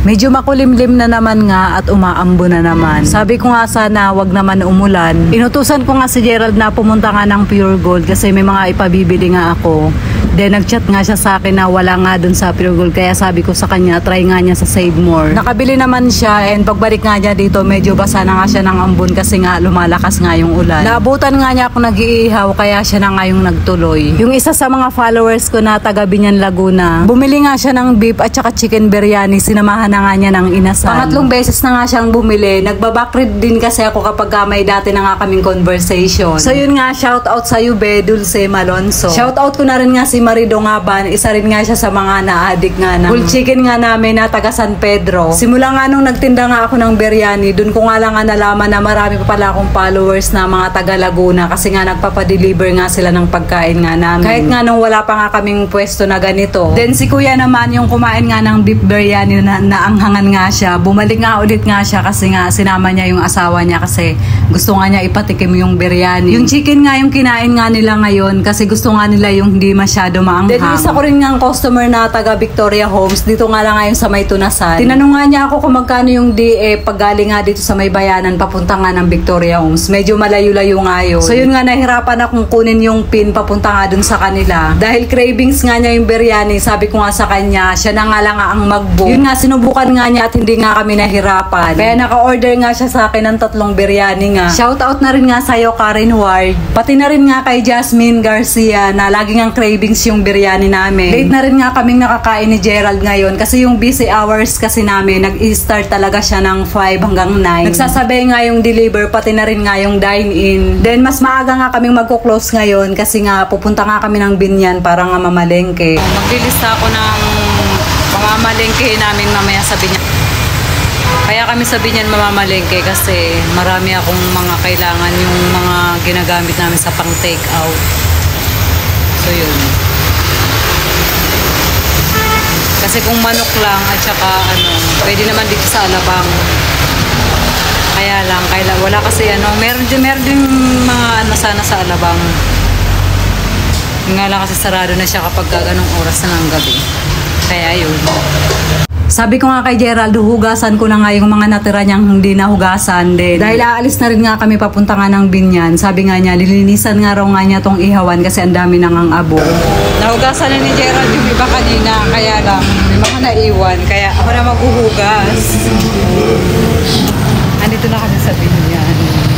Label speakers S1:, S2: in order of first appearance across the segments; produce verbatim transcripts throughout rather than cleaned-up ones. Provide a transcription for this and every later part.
S1: Medyo makulimlim na naman nga at umaambo na naman. Sabi ko nga sana wag naman umulan. Inutusan ko nga si Gerald na pumunta nga ng Pure Gold kasi may mga ipabibili nga ako. Then nagchat nga siya sa akin na wala nga dun sa Pure Gold, kaya sabi ko sa kanya try nga niya sa Save More. Nakabili naman siya, and pagbalik nga niya dito medyo basa na nga siya ng ambon kasi nga lumalakas nga yung ulan. Naabutan nga niya ako nag-iihaw kaya siya na nga yung nagtuloy. Yung isa sa mga followers ko na taga Binyan, Laguna, bumili nga siya ng beef at saka chicken biryani, sinamahan na nga niya ng inasal. Pangatlong beses na nga siyang bumili. Nagbabakrid din kasi ako kapag may dati na nga kaming conversation. So yun nga, shout out sa iyo Be Dulce Malonzo. Shout out ko na rin nga si Marido Ngaban, isa rin nga siya sa mga na-addict nga ng full chicken nga namin na taga San Pedro. Simula nga nung nagtinda nga ako ng biryani, dun ko nga lang nga nalaman na marami pa pala akong followers na mga taga Laguna kasi nga nagpapadeliver nga sila ng pagkain nga namin. Kahit nga nung wala pa nga kaming pwesto na ganito. Then si Kuya naman yung kumain nga ng beef biryani na naanghangan nga siya. Bumalik nga ulit nga siya kasi nga sinama niya yung asawa niya kasi gusto nga niya ipatikim yung biryani. Yung chicken nga yung kinain nga nila ngayon kasi gusto nga nila yung hindi masyado maanghang. Then isa ko rin nga ang customer na taga Victoria Homes, dito nga lang ngayon sa may Tunasan. Tinanong nga niya ako kung magkano yung D E pag galing nga dito sa may bayanan papunta nga ng Victoria Homes. Medyo malayo-layo nga yun. So yun nga, nahirapan akong kunin yung pin papunta nga dun sa kanila. Dahil cravings nga niya yung biryani, sabi ko nga sa kanya, siya na nga lang nga ang mag-book. Yun nga, sinubukan nga niya at hindi nga kami nahirapan. Kaya naka-order nga siya sa akin ng tatlong biryani nga. Shoutout na rin nga sa'yo, Karen Ward. Pati na rin nga kay Jasmine Garcia na lagi nga cravings yung biryani namin. Late na rin nga kaming nakakain ni Gerald ngayon kasi yung busy hours kasi namin, nag-i-start talaga siya ng five hanggang nine. Nagsasabay nga yung deliver, pati na rin nga yung dine-in. Then mas maaga nga kaming magko-close ngayon kasi nga pupunta nga kami ng Binyan para nga mamalengke. Maglilista ako ng mamamalengke namin mamaya sa Binyan. Kaya kami sa Binyan mamamalengke kasi marami akong mga kailangan yung mga ginagamit namin sa pang take out. So yun. Kasi kung manok lang at saka ano, pwede naman dito sa Alabang. Kaya lang, kaya wala kasi ano, meron din, meron din mga ano sana sa Alabang. Nga lang kasi sarado na siya kapag ganong oras na ng gabi. Kaya yun. Sabi ko nga kay Gerald, hugasan ko na nga yung mga natira niyang hindi nahugasan din. Dahil aalis na rin nga kami papunta nga ng Binyan. Sabi nga niya, lilinisan nga raw nga niya tong ihawan kasi ang dami nang ang abo. Nahugasan na ni Gerald yung iba kanina, kaya lang may mga naiwan. Kaya ako na maghuhugas. Andito na kami sa Binyan.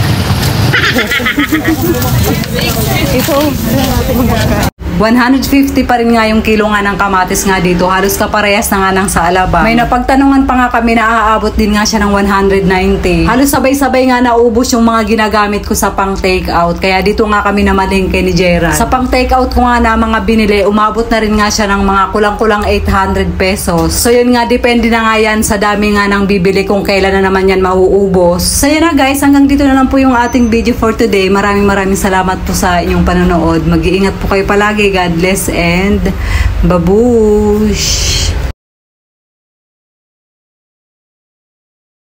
S1: Ito, natin magka. one hundred fifty pa rin nga yung kilo nga ng kamatis nga dito. Halos kaparehas na nga ng sa Alabang. May napagtanungan pa nga kami na aabot din nga siya ng one hundred ninety. Halos sabay-sabay nga naubos yung mga ginagamit ko sa pang take out. Kaya dito nga kami namalengke ni Gerald. Sa pang take out ko nga na mga binili, umabot na rin nga siya ng mga kulang-kulang eight hundred pesos. So yun nga, depende na nga yan sa dami nga ng bibili kung kailan na naman yan mauubos. So yun na guys, hanggang dito na lang po yung ating video for today. Maraming maraming salamat po sa inyong panonood. Mag-iingat po kayo palagi. God bless and babush!